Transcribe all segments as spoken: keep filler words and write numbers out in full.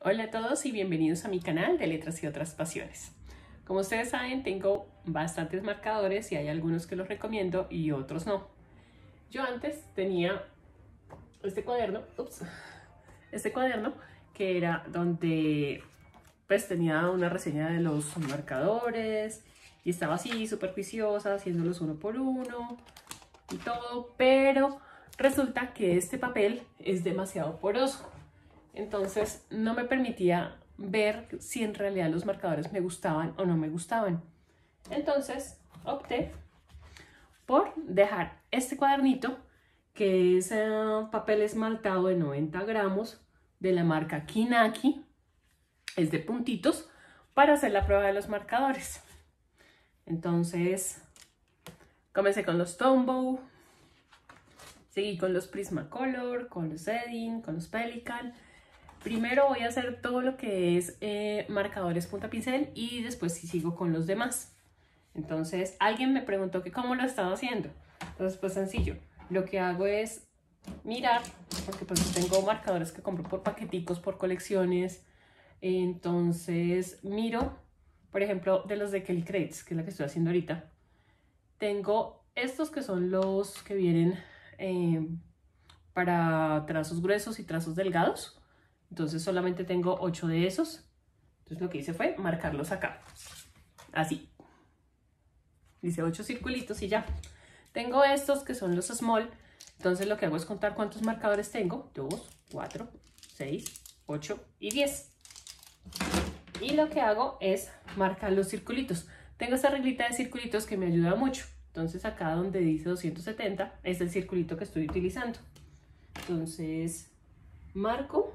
Hola a todos y bienvenidos a mi canal de Letras y otras pasiones. Como ustedes saben, tengo bastantes marcadores y hay algunos que los recomiendo y otros no. Yo antes tenía este cuaderno, ups, este cuaderno que era donde pues tenía una reseña de los marcadores y estaba así súper juiciosa haciéndolos uno por uno y todo, pero resulta que este papel es demasiado poroso. Entonces no me permitía ver si en realidad los marcadores me gustaban o no me gustaban. Entonces opté por dejar este cuadernito, que es uh, papel esmaltado de noventa gramos de la marca Kinaki, es de puntitos, para hacer la prueba de los marcadores. Entonces comencé con los Tombow, seguí con los Prismacolor, con los Edding, con los Pelikan. Primero voy a hacer todo lo que es eh, marcadores punta pincel y después sí sigo con los demás. Entonces alguien me preguntó que cómo lo estaba haciendo. Entonces pues sencillo, lo que hago es mirar, porque pues tengo marcadores que compro por paqueticos, por colecciones. Entonces miro, por ejemplo, de los de Kelly Crates, que es la que estoy haciendo ahorita. Tengo estos que son los que vienen eh, para trazos gruesos y trazos delgados. Entonces solamente tengo ocho de esos. Entonces lo que hice fue marcarlos acá. Así. Hice ocho circulitos y ya. Tengo estos que son los small. Entonces lo que hago es contar cuántos marcadores tengo. dos, cuatro, seis, ocho y diez. Y lo que hago es marcar los circulitos. Tengo esta reglita de circulitos que me ayuda mucho. Entonces acá donde dice doscientos setenta es el circulito que estoy utilizando. Entonces marco.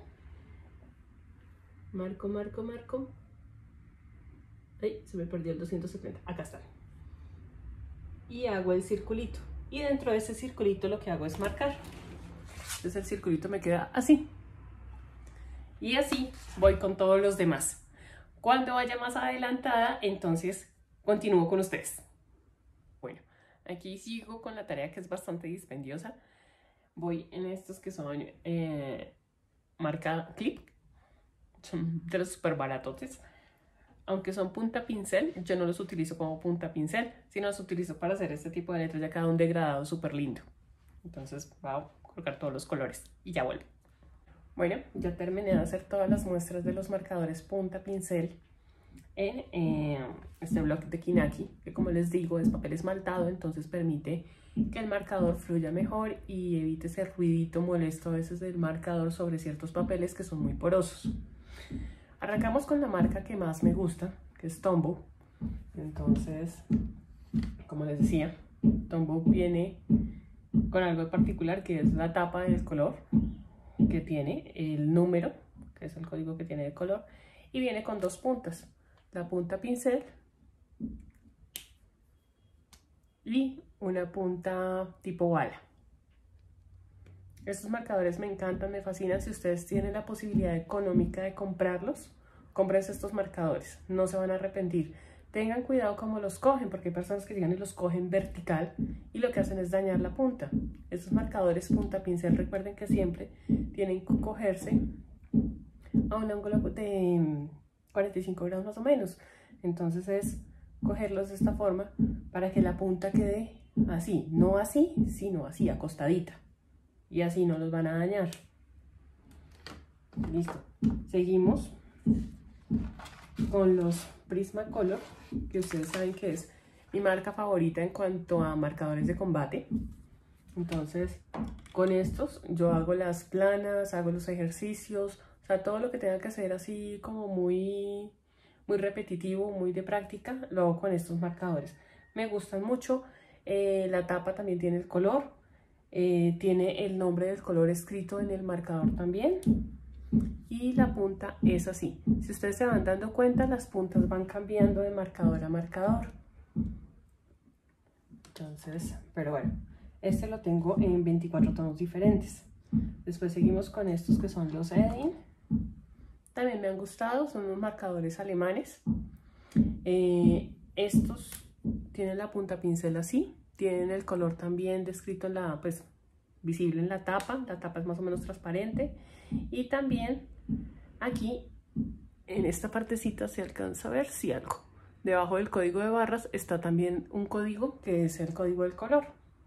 Marco, marco, marco. Ay, se me perdió el doscientos setenta. Acá está. Y hago el circulito. Y dentro de ese circulito lo que hago es marcar. Entonces el circulito me queda así. Y así voy con todos los demás. Cuando vaya más adelantada, entonces continúo con ustedes. Bueno, aquí sigo con la tarea que es bastante dispendiosa. Voy en estos que son eh, marca clip. Son de los súper baratotes. Aunque son punta pincel, yo no los utilizo como punta pincel, sino los utilizo para hacer este tipo de letras. Ya queda un degradado súper lindo. Entonces voy a colocar todos los colores y ya vuelvo. Bueno, ya terminé de hacer todas las muestras de los marcadores punta pincel en eh, este bloque de Kinaki, que como les digo es papel esmaltado, entonces permite que el marcador fluya mejor y evite ese ruidito molesto a veces del marcador sobre ciertos papeles que son muy porosos. Arrancamos con la marca que más me gusta, que es Tombow. Entonces, como les decía, Tombow viene con algo particular, que es la tapa del color, que tiene el número, que es el código que tiene el color, y viene con dos puntas, la punta pincel y una punta tipo bala. Estos marcadores me encantan, me fascinan. Si ustedes tienen la posibilidad económica de comprarlos, cómprense estos marcadores, no se van a arrepentir. Tengan cuidado cómo los cogen, porque hay personas que llegan y los cogen vertical y lo que hacen es dañar la punta. Estos marcadores punta pincel, recuerden que siempre tienen que cogerse a un ángulo de cuarenta y cinco grados más o menos. Entonces es cogerlos de esta forma para que la punta quede así, no así, sino así, acostadita. Y así no los van a dañar. Listo. Seguimos con los Prismacolor, que ustedes saben que es mi marca favorita en cuanto a marcadores de combate. Entonces, con estos yo hago las planas, hago los ejercicios, o sea, todo lo que tenga que hacer así como muy, muy repetitivo, muy de práctica, lo hago con estos marcadores. Me gustan mucho. Eh, la tapa también tiene el color. Eh, tiene el nombre del color escrito en el marcador también y la punta es así. Si ustedes se van dando cuenta, las puntas van cambiando de marcador a marcador. Entonces, pero bueno, este lo tengo en veinticuatro tonos diferentes. Después seguimos con estos que son los Edding. También me han gustado, son unos marcadores alemanes. Eh, estos tienen la punta pincel así. Tienen el color también descrito en la, pues, visible en la tapa. La tapa es más o menos transparente. Y también aquí en esta partecita se alcanza a ver si algo. Debajo del código de barras está también un código que es el código del color.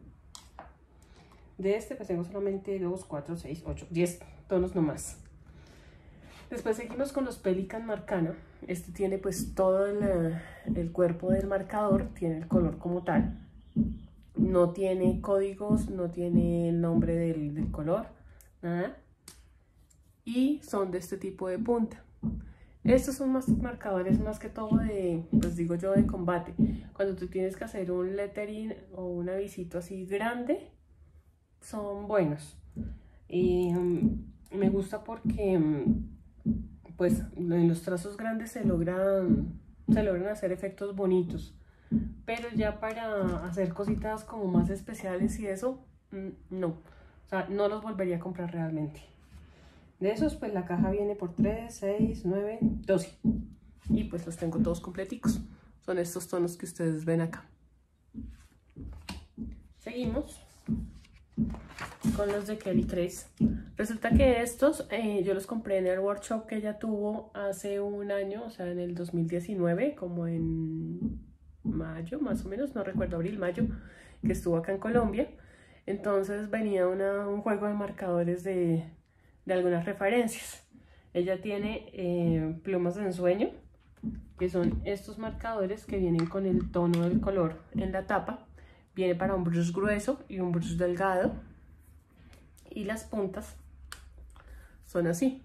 De este pues tengo solamente dos, cuatro, seis, ocho, diez tonos nomás. Después seguimos con los Pelikan Marcana. Este tiene pues todo el, el cuerpo del marcador, tiene el color como tal. No tiene códigos, no tiene el nombre del, del color, nada. Y son de este tipo de punta. Estos son más marcadores más que todo de, pues digo yo, de combate. Cuando tú tienes que hacer un lettering o un avisito así grande, son buenos. Y um, me gusta porque um, pues en los trazos grandes se logran, se logran hacer efectos bonitos. Pero ya para hacer cositas como más especiales y eso, no. O sea, no los volvería a comprar realmente. De esos, pues la caja viene por tres, seis, nueve, doce. Y pues los tengo todos completicos. Son estos tonos que ustedes ven acá. Seguimos con los de Kelly Craze. Resulta que estos eh, yo los compré en el workshop que ella tuvo hace un año, o sea, en el dos mil diecinueve, como en mayo, más o menos, no recuerdo, abril, mayo, que estuvo acá en Colombia. Entonces venía una, un juego de marcadores de, de algunas referencias. Ella tiene eh, plumas de ensueño, que son estos marcadores que vienen con el tono del color en la tapa. Viene para un brush grueso y un brush delgado. Y las puntas son así.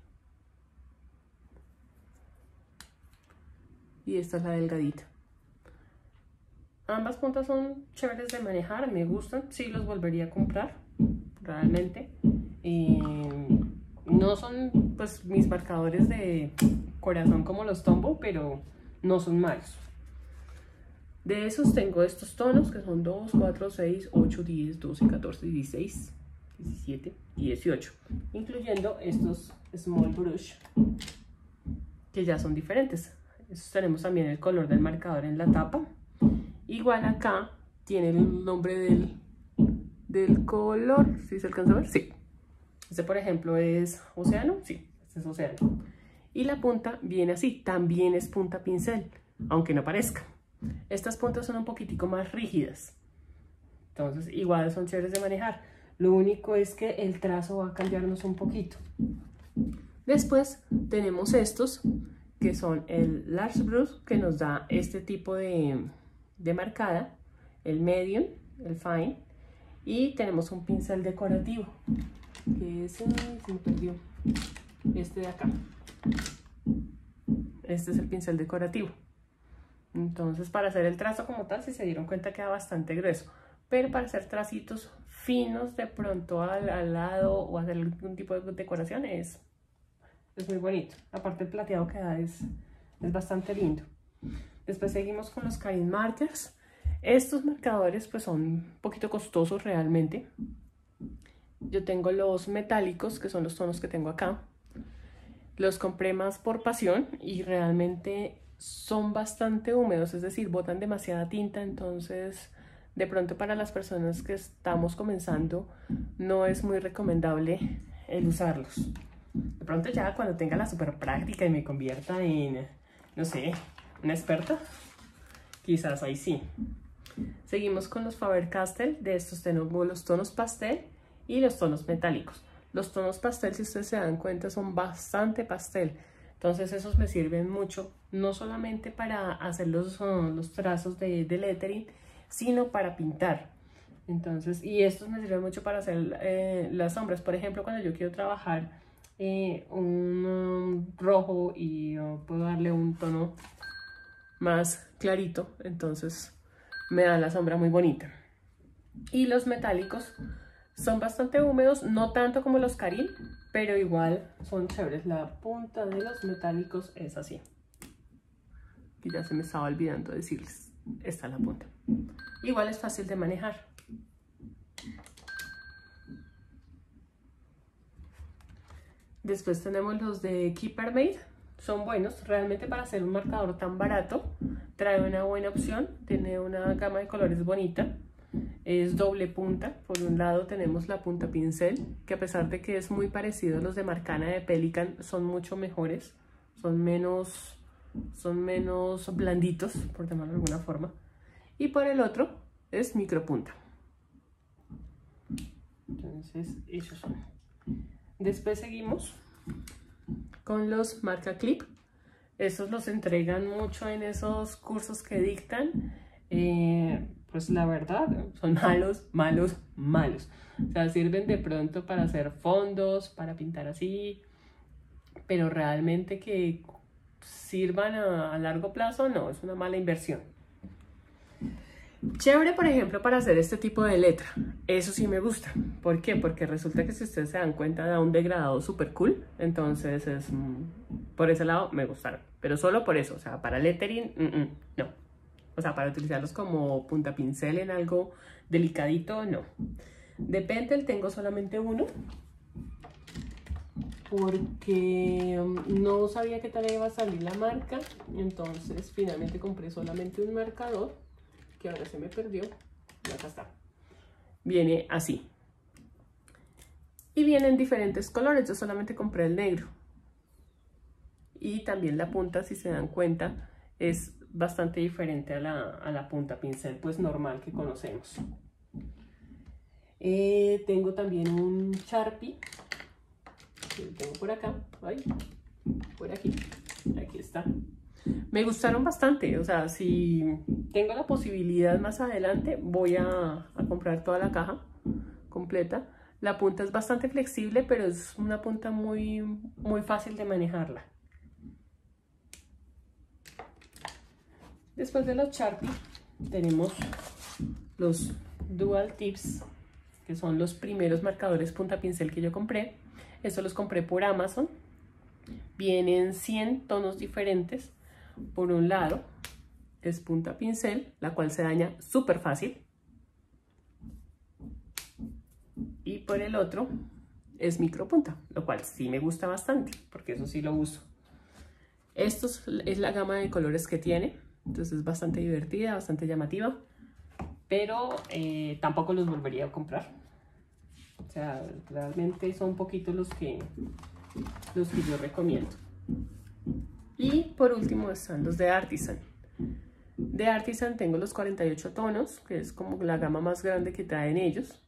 Y esta es la delgadita. Ambas puntas son chéveres de manejar, me gustan, sí los volvería a comprar, realmente. Eh, no son pues mis marcadores de corazón como los Tombow, pero no son malos. De esos tengo estos tonos que son dos, cuatro, seis, ocho, diez, doce, catorce, dieciséis, diecisiete y dieciocho, incluyendo estos Small Brush que ya son diferentes. Estos tenemos también el color del marcador en la tapa. Igual acá tiene el nombre del, del color, ¿sí se alcanza a ver? Sí. Este por ejemplo es océano, sí, este es océano. Y la punta viene así, también es punta pincel, aunque no parezca. Estas puntas son un poquitico más rígidas, entonces igual son chéveres de manejar. Lo único es que el trazo va a cambiarnos un poquito. Después tenemos estos, que son el Large Brush, que nos da este tipo de, de marcada, el Medium, el Fine, y tenemos un pincel decorativo, que es, se me perdió, este de acá. Este es el pincel decorativo. Entonces, para hacer el trazo como tal, si se dieron cuenta, queda bastante grueso. Pero para hacer tracitos finos de pronto al, al lado o hacer algún tipo de decoración es, es muy bonito. Aparte el plateado que da es, es bastante lindo. Después seguimos con los Karin Markers. Estos marcadores pues son un poquito costosos realmente. Yo tengo los metálicos, que son los tonos que tengo acá. Los compré más por pasión y realmente son bastante húmedos, es decir, botan demasiada tinta, entonces de pronto para las personas que estamos comenzando no es muy recomendable el usarlos. De pronto ya cuando tenga la super práctica y me convierta en, no sé, una experta, quizás ahí sí. Seguimos con los Faber-Castell. De estos tengo los tonos pastel y los tonos metálicos. Los tonos pastel, si ustedes se dan cuenta, son bastante pastel. Entonces esos me sirven mucho, no solamente para hacer los, uh, los trazos de, de lettering, sino para pintar. Entonces, y estos me sirven mucho para hacer eh, las sombras. Por ejemplo, cuando yo quiero trabajar eh, un um, rojo y uh, puedo darle un tono más clarito, entonces me da la sombra muy bonita. Y los metálicos son bastante húmedos, no tanto como los Karin, pero igual son chéveres. La punta de los metálicos es así. Y ya se me estaba olvidando decirles, esta es la punta. Igual es fácil de manejar. Después tenemos los de Keeper Made. Son buenos, realmente para hacer un marcador tan barato, trae una buena opción, tiene una gama de colores bonita. Es doble punta. Por un lado tenemos la punta pincel, que a pesar de que es muy parecido a los de Marcana de Pelikan, son mucho mejores, son menos, son menos blanditos, por llamarlo de alguna forma. Y por el otro es micropunta. Entonces, esos son. Después seguimos con los marca clip. Estos los entregan mucho en esos cursos que dictan. Eh, pues la verdad, son malos, malos, malos. O sea, sirven de pronto para hacer fondos, para pintar así, pero realmente que sirvan a, a largo plazo, no, es una mala inversión. Chévere, por ejemplo, para hacer este tipo de letra. Eso sí me gusta. ¿Por qué? Porque resulta que si ustedes se dan cuenta da un degradado súper cool. Entonces, es, por ese lado me gustaron. Pero solo por eso. O sea, para lettering, mm -mm, no. O sea, para utilizarlos como punta pincel en algo delicadito, no. De Pentel tengo solamente uno. Porque no sabía qué tal iba a salir la marca. Entonces, finalmente compré solamente un marcador, que ahora se me perdió, y acá está. Viene así. Y vienen diferentes colores, yo solamente compré el negro. Y también la punta, si se dan cuenta, es bastante diferente a la, a la punta pincel pues normal que conocemos. Eh, tengo también un Sharpie, que lo tengo por acá, ay, por aquí, aquí está. Me gustaron bastante, o sea, si tengo la posibilidad más adelante voy a, a comprar toda la caja completa. La punta es bastante flexible, pero es una punta muy, muy fácil de manejarla. Después de los Sharpie tenemos los Dual Tips, que son los primeros marcadores punta pincel que yo compré. Estos los compré por Amazon. Vienen cien tonos diferentes. Por un lado es punta pincel, la cual se daña súper fácil. Y por el otro es micropunta, lo cual sí me gusta bastante, porque eso sí lo uso. Esto es la gama de colores que tiene, entonces es bastante divertida, bastante llamativa, pero eh, tampoco los volvería a comprar. O sea, realmente son poquitos los que, los que yo recomiendo. Y por último están los de Artisan. De Artisan tengo los cuarenta y ocho tonos, que es como la gama más grande que traen ellos.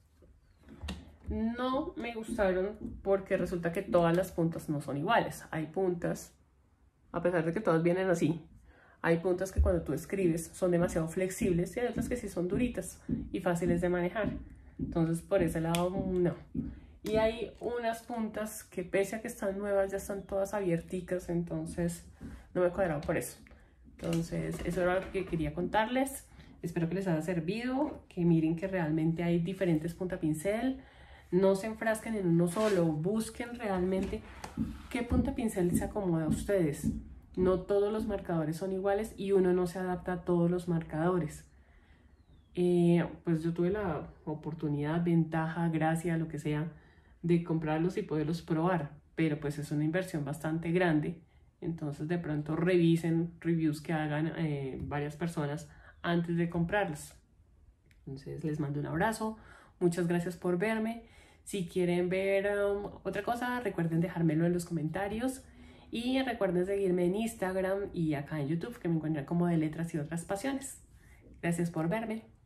No me gustaron porque resulta que todas las puntas no son iguales. Hay puntas, a pesar de que todas vienen así, hay puntas que cuando tú escribes son demasiado flexibles y hay otras que sí son duritas y fáciles de manejar. Entonces por ese lado no. Y hay unas puntas que pese a que están nuevas ya están todas abierticas, entonces no me he cuadrado por eso. Entonces eso era lo que quería contarles. Espero que les haya servido, que miren que realmente hay diferentes punta pincel. No se enfrasquen en uno solo, busquen realmente qué punta pincel se acomoda a ustedes. No todos los marcadores son iguales y uno no se adapta a todos los marcadores. Eh, pues yo tuve la oportunidad, ventaja, gracia, lo que sea, de comprarlos y poderlos probar, pero pues es una inversión bastante grande. Entonces de pronto revisen reviews que hagan eh, varias personas antes de comprarlos. Entonces les mando un abrazo, muchas gracias por verme. Si quieren ver um, otra cosa, recuerden dejármelo en los comentarios y recuerden seguirme en Instagram y acá en YouTube, que me encuentran como De Letras y Otras Pasiones. Gracias por verme.